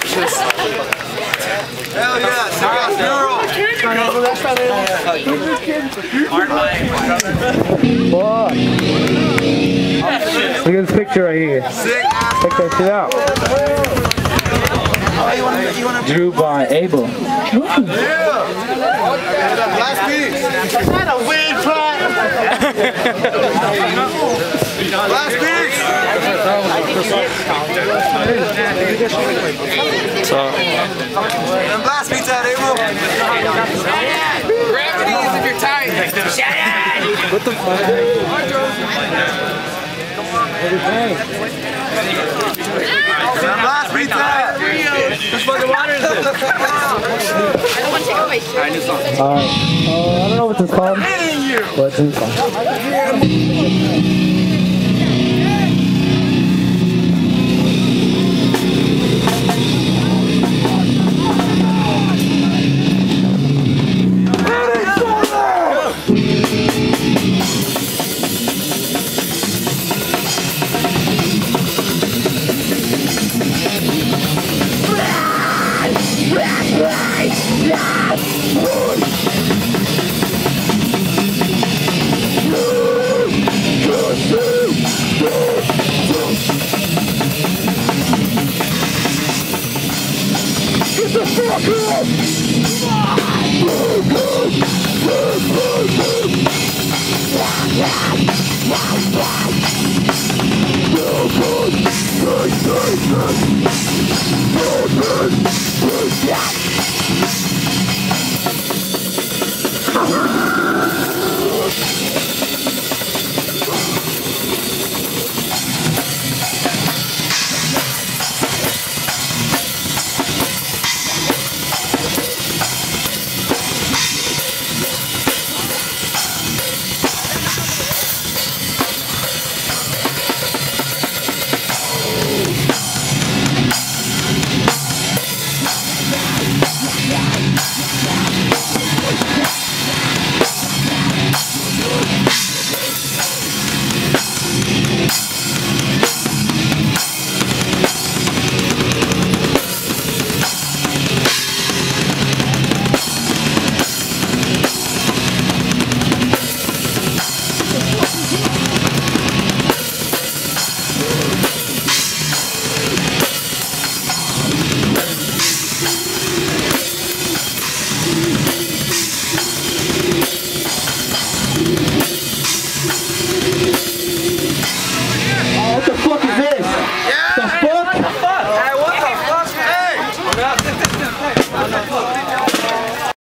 obnoxious. Hell yeah, cigar girl. Look at this picture right here. Check that shit out. Drew by Abel. Last piece. Is that a weird plot? Last piece. And last piece out, Abel. Gravity is if you're tired. What the fuck? Last piece out. Whose fucking water is this? I don't want to take off my shirt. I don't know what this is called. What's this called? What the fuck? Hey!